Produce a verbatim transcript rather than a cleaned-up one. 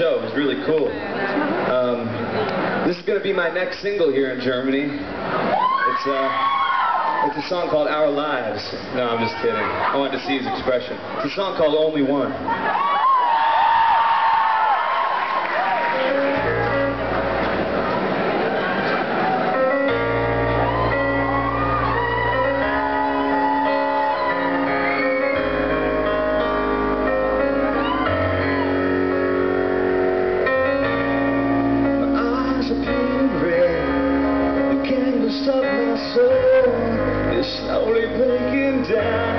show. It was really cool. Um, this is going to be my next single here in Germany. It's, uh, it's a song called Our Lives. No, I'm just kidding. I wanted to see his expression. It's a song called Only One. Of my soul is slowly breaking down.